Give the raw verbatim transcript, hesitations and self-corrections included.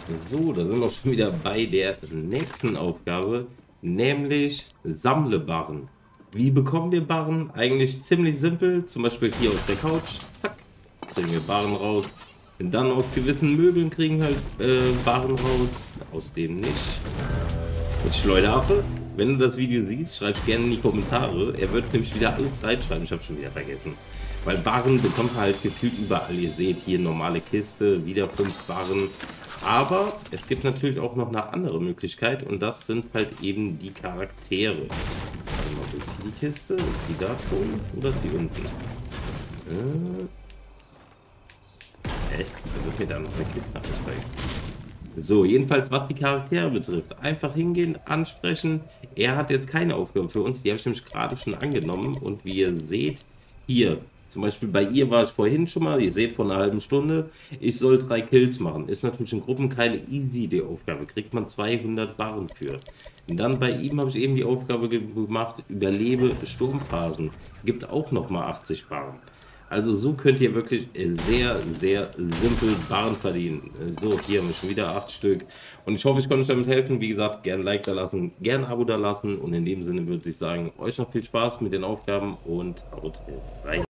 So, da sind wir schon wieder bei der nächsten Aufgabe, nämlich sammle Barren. Wie bekommen wir Barren? Eigentlich ziemlich simpel, zum Beispiel hier aus der Couch, zack, kriegen wir Barren raus. Und dann aus gewissen Möbeln kriegen halt äh, Barren raus, aus denen nicht. Und Schleuderaffe, wenn du das Video siehst, schreib es gerne in die Kommentare. Er wird nämlich wieder alles reinschreiben, ich habe schon wieder vergessen. Weil Barren bekommt man halt gefühlt überall. Ihr seht hier normale Kiste, wieder fünf Barren. Aber es gibt natürlich auch noch eine andere Möglichkeit und das sind halt eben die Charaktere. Warte mal, wo ist hier die Kiste? Ist die da schon oder ist die unten? Äh, äh, so wird mir da noch eine Kiste angezeigt. So, jedenfalls was die Charaktere betrifft, einfach hingehen, ansprechen. Er hat jetzt keine Aufgabe für uns, die habe ich nämlich gerade schon angenommen und wie ihr seht, hier, zum Beispiel bei ihr war ich vorhin schon mal, ihr seht vor einer halben Stunde, ich soll drei Kills machen. Ist natürlich in Gruppen keine easy die Aufgabe, kriegt man zweihundert Barren für. Und dann bei ihm habe ich eben die Aufgabe gemacht, überlebe Sturmphasen, gibt auch nochmal achtzig Barren. Also so könnt ihr wirklich sehr, sehr simpel Barren verdienen. So, hier haben wir schon wieder acht Stück. Und ich hoffe, ich konnte euch damit helfen. Wie gesagt, gerne ein Like da lassen, gerne ein Abo da lassen. Und in dem Sinne würde ich sagen, euch noch viel Spaß mit den Aufgaben und haut rein.